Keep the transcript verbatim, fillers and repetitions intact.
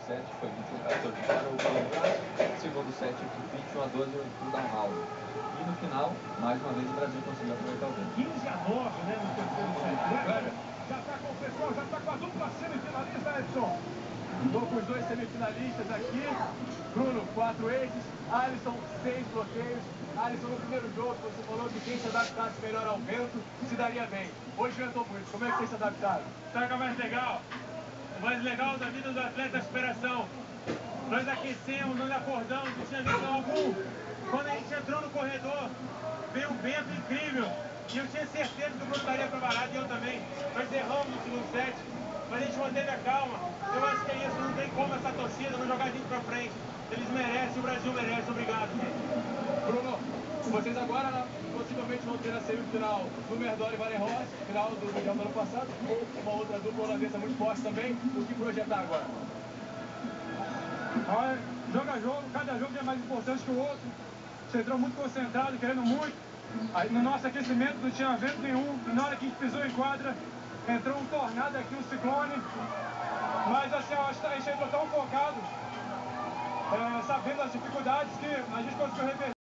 set foi vinte e um a quatorze para o Colorado, segundo set vinte e um a doze para o Downhouse. E no final, mais uma vez, o Brasil conseguiu aproveitar o tempo. quinze a nove, né, no terceiro set. Olha, já está com o pessoal, já está com a dupla semifinalista, Edson. Estou com os dois semifinalistas aqui. Bruno, quatro aces. Alisson, seis bloqueios. Alisson, no primeiro jogo, você falou que quem se adaptasse melhor ao vento se daria bem. Hoje ventou muito. Como é que vocês se adaptaram? Sabe o que é mais legal? O mais legal da vida do atleta é a superação. Nós aquecemos, nós acordamos, não tinha vento algum. Quando a gente entrou no corredor, veio um vento incrível. E eu tinha certeza que o Bruno estaria preparado e eu também. Nós erramos no segundo set, mas a gente manteve a calma. Eu acho que é isso, não tem como essa torcida não jogar a gente pra frente. Eles merecem, o Brasil merece. Obrigado, gente. Bruno, vocês agora possivelmente vão ter a semifinal do Merdor e Varenhorst, final do Mundial do ano passado, ou uma outra dupla holandesa muito forte também. O que projetar agora? Olha, jogo a jogo, cada jogo é mais importante que o outro. Você entrou muito concentrado, querendo muito. Aí, no nosso aquecimento não tinha vento nenhum. E na hora que a gente pisou em quadra, entrou um tornado aqui, um ciclone. Mas assim, eu acho que a gente entrou tão focado, é, sabendo as dificuldades, que a gente conseguiu reverter.